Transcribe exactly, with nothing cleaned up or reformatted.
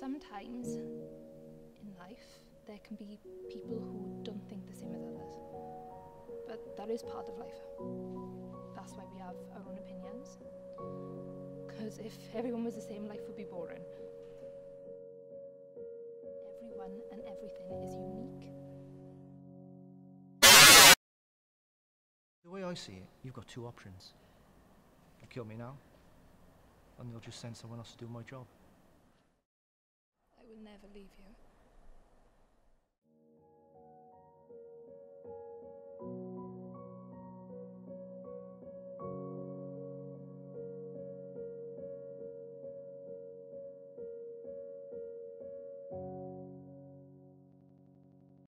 sometimes in life there can be people who don't think the same as others, but that is part of life. That's why we have our own opinions, because if everyone was the same, life would be boring. Everyone and everything is unique. The way I see it, you've got two options. You kill me now, and you'll just send someone else to do my job. I will never leave you.